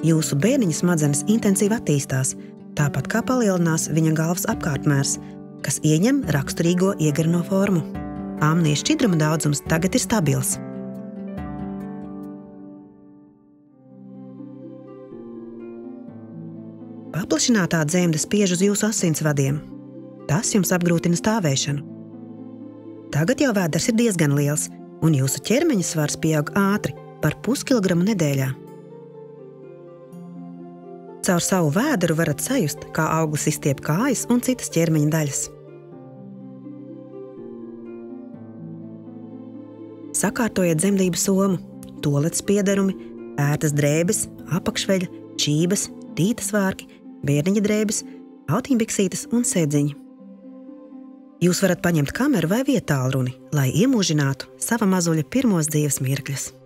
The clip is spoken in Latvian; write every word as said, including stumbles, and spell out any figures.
Jūsu bērniņa smadzenes intensīvi attīstās, tāpat kā palielinās viņa galvas apkārtmērs, kas ieņem raksturīgo iegarino formu. Amnijas šķidruma daudzums tagad ir stabils. Paplašinātā dzemde spiež uz jūsu asinsvadiem. Tas jums apgrūtina stāvēšanu. Tagad jau vēders ir diezgan liels, un jūsu ķermeņa svars pieaug ātri, par puskilogramu nedēļā. Caur savu vēderu varat sajust, kā auglis izstiep kājas un citas ķermeņa daļas. Sakārtojiet dzemdību somu, tualetes piederumi, ērtas drēbes, apakšveļa, čības, tītas vārki, bērniņa drēbes, autiņbiksītes un sēdziņi. Jūs varat paņemt kameru vai vietālruni, lai iemūžinātu sava mazuļa pirmos dzīves mirkļus.